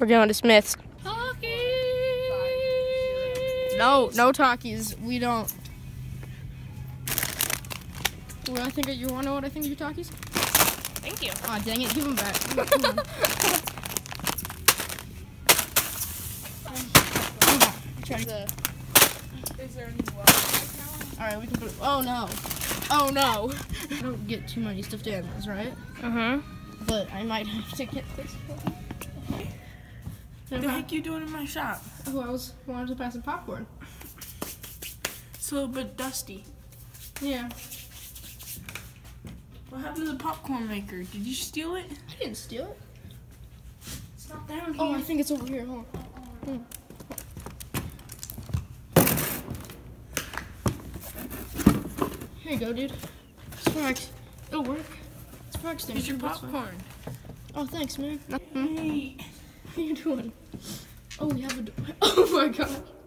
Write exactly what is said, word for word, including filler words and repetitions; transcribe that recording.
We're going to Smith's. Talkies. No, no talkies. We don't. What I think of, you want to know what I think of your talkies? Thank you. Aw, dang it. Give them back. Come on, come on. Try to the. Is there any water? All right, we can put it. Oh no. Oh no. I don't get too many stuffed animals, right? Uh-huh. But I might have to get this one. What the heck you doing in my shop? Oh, I was wanted to pass some popcorn. It's a little bit dusty. Yeah. What happened to the popcorn maker? Did you steal it? I didn't steal it. It's not down here. Oh, I think it's over here. Hold on. Hmm. Here you go, dude. Sparks. It'll work. Sparks there. Here's your That's fine. popcorn. Oh, thanks, man. Hey. What are you doing? Oh, we have a. Oh my god.